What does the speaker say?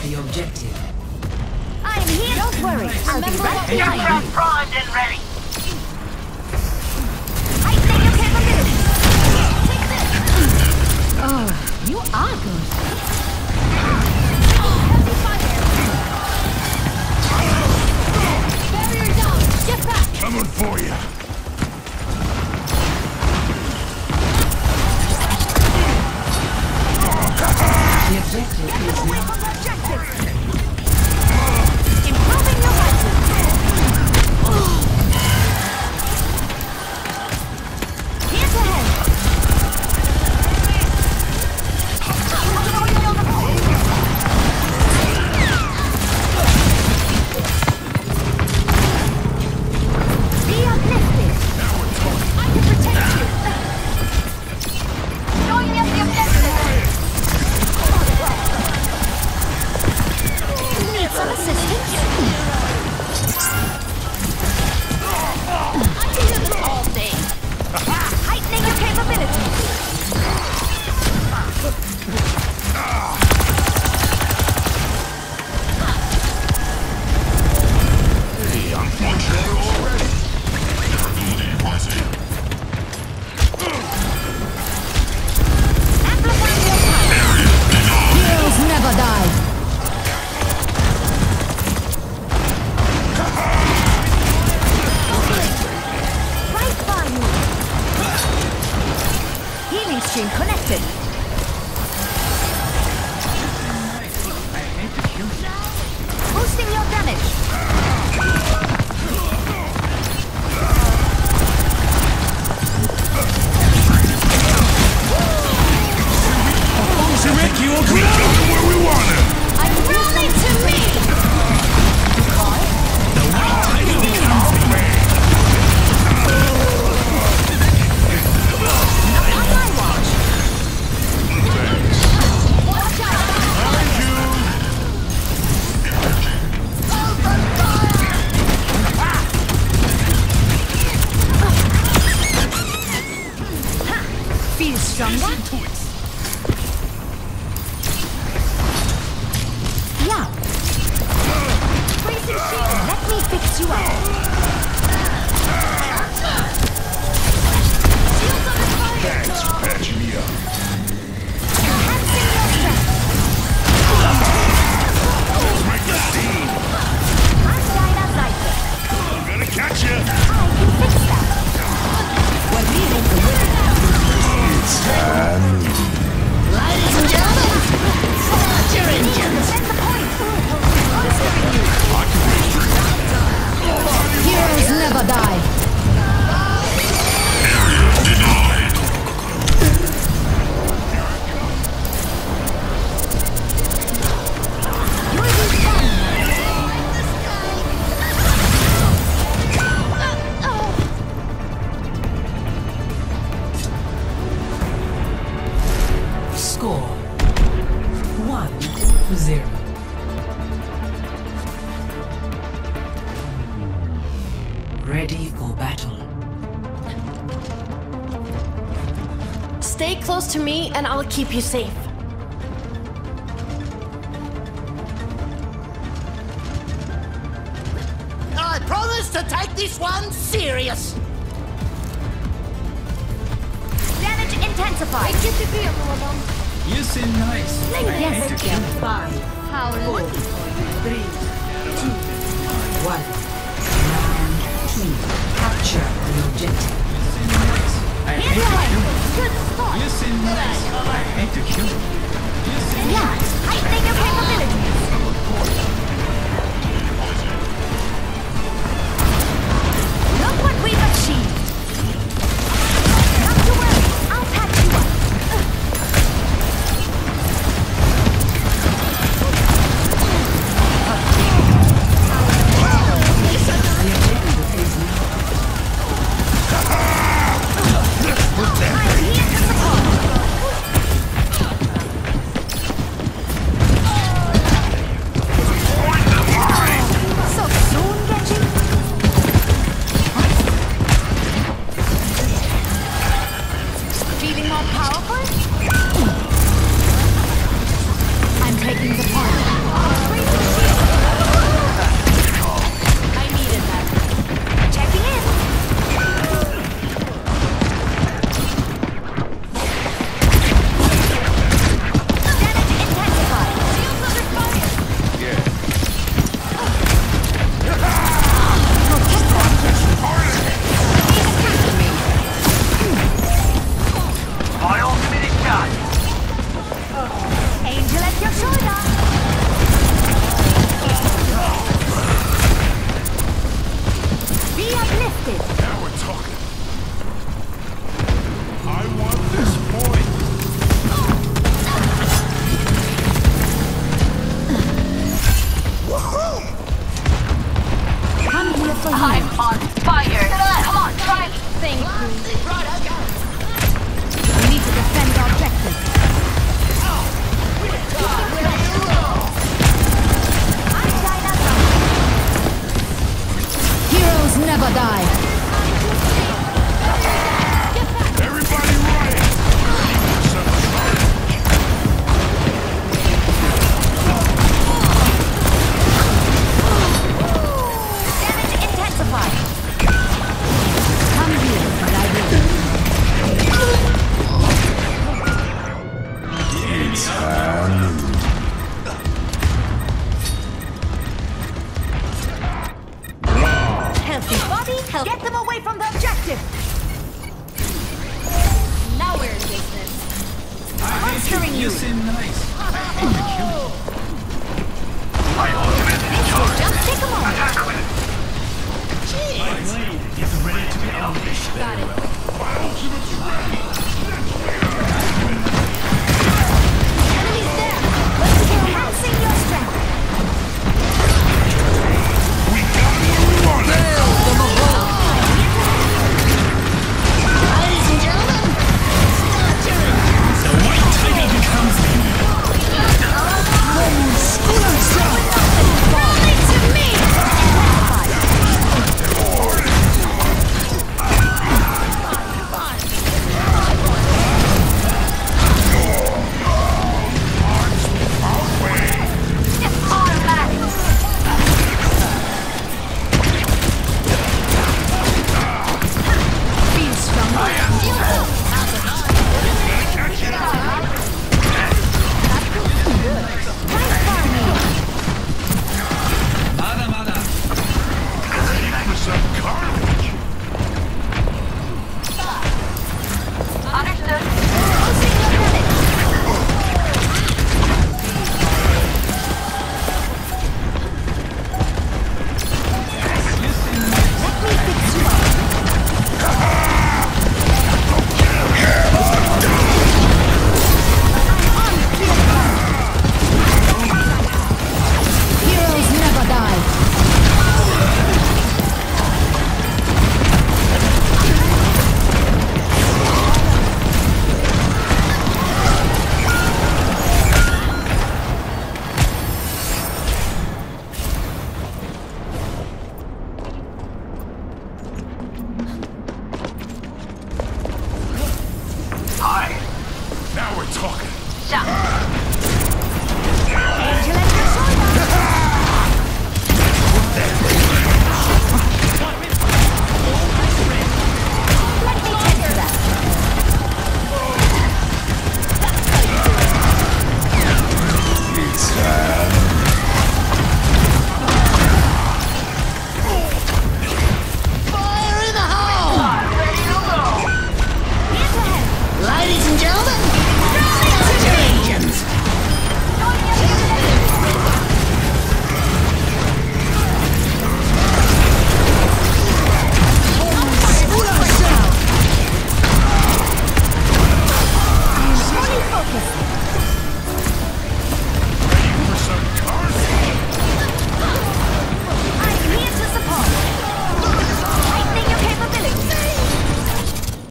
the objective. I'm here. Don't worry. I'll be right behind you. Primed and ready. I think your capabilities. Take this. Oh, you are good. Heavy fire. Barrier down. Get back. Coming for you. The objective is Away now. from the objective. Improving your rifle. Here's ahead. Be uplifted. I can protect you. Join me at the objective. Need some assistance? I can do this all day. Heightening your capabilities. Hey, I'm feeling better already. Amplifying your power. Heroes never die. Right by you. Healing stream connected. Boosting your damage. We got him where we want him. I'm rolling to me. On my watch. Watch out. Feel stronger? Yeah. Bracing shield. Let me fix you up. Shields on the fire. Thanks for patching me up. Enhancing your strength. Let's make a scene. I'm Dinah Zyker. I'm gonna catch you. I can fix that. We're leaving the winner. It's time. Ladies and gentlemen, start your engines. Send the point. Heroes never die. You'll be fine. Score 1-0. Ready for battle. Stay close to me and I'll keep you safe. I promise to take this one serious. Damage intensified. You seem nice. Yes. 5, How lucky. 3, 2, 1. Round 2. Capture the objective. I Here's hate your to way. kill you. Good spot. You seem nice. I hate to kill you. You seem Yeah. nice. Heightening your capabilities. Look what we've achieved. Not to worry. I'll patch you up. I'm here to support. blade is ready to be unleashed. Got it. My ultimate's ready!